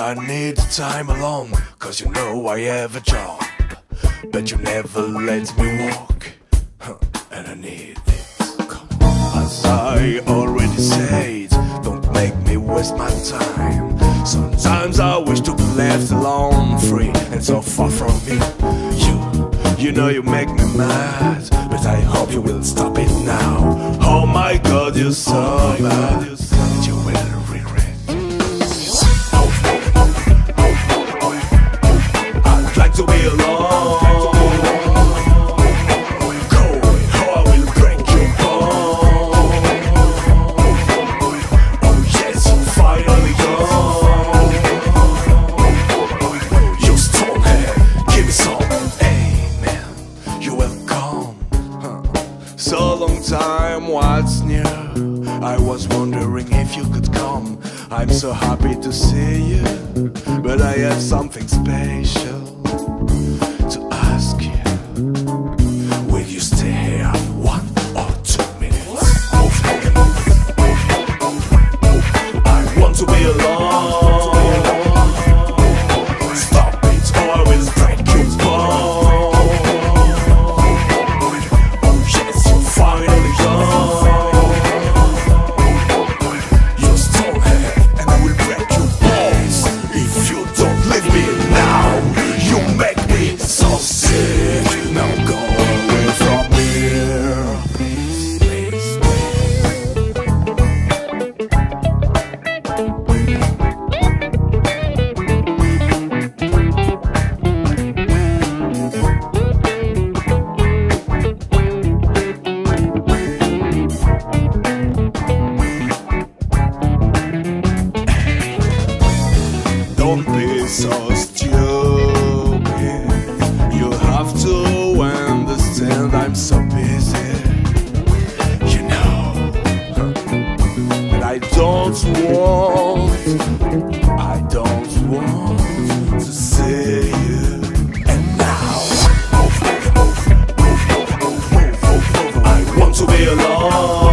I need time alone, cause you know I have a job, but you never let me walk, and I need it. Come on. As I already said, don't make me waste my time. Sometimes I wish to be left alone, free and so far from me. You know you make me mad, but I hope you will stop it now. Oh my God, you're so bad, you will regret. I'd like to be alone. So long time, what's new? I was wondering if you could come. I'm so happy to see you, but I have something special to ask you. Will you stay here 1 or 2 minutes? I want to be alone. Stop it or I will break your bone. Don't be so stupid. You have to understand I'm so busy. You know that I don't want to see you. And now I want to be alone.